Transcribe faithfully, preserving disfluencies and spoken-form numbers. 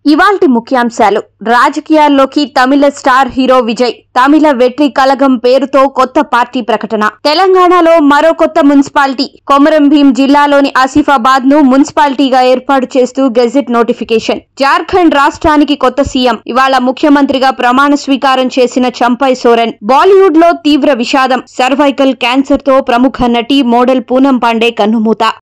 ఇవాల్టి ముఖ్యాంశాలు. రాజకీయాల్లోకి తమిళ స్టార్ హీరో విజయ్. తమిళ వెట్రి కళగం పేరుతో కొత్త పార్టీ ప్రకటన. తెలంగాణలో మరో కొత్త మున్సిపాలిటీ. కొమరం భీం జిల్లాలోని ఆసిఫాబాద్ ను మున్సిపాలిటీగా ఏర్పాటు చేస్తూ గెజెట్ నోటిఫికేషన్. జార్ఖండ్ రాష్ట్రానికి కొత్త సీఎం. ఇవాళ ముఖ్యమంత్రిగా ప్రమాణ స్వీకారం చేసిన చంపై సోరెన్. బాలీవుడ్ లో తీవ్ర విషాదం. సర్వైకల్ క్యాన్సర్ తో ప్రముఖ నటి మోడల్ పూనం పాండే కన్నుమూత.